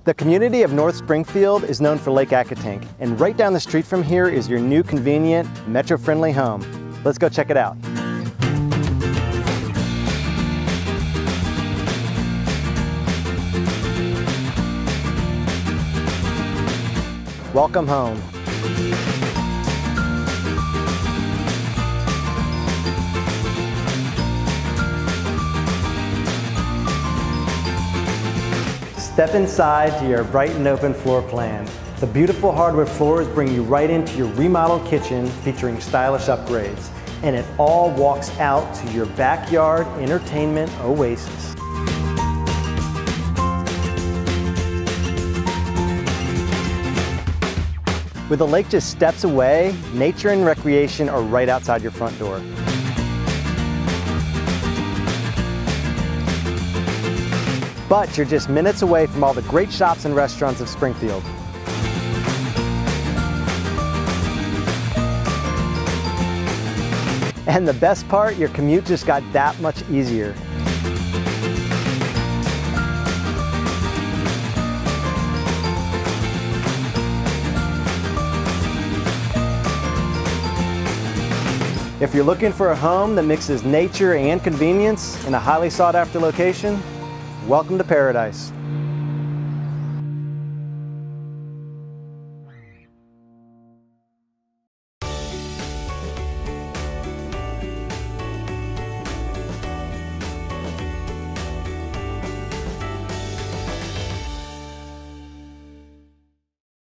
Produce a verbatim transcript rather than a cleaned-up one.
The community of North Springfield is known for Lake Accotink, and right down the street from here is your new convenient, metro-friendly home. Let's go check it out. Welcome home. Step inside to your bright and open floor plan. The beautiful hardwood floors bring you right into your remodeled kitchen featuring stylish upgrades. And it all walks out to your backyard entertainment oasis. With the lake just steps away, nature and recreation are right outside your front door. But you're just minutes away from all the great shops and restaurants of Springfield. And the best part, your commute just got that much easier. If you're looking for a home that mixes nature and convenience in a highly sought after location, welcome to paradise.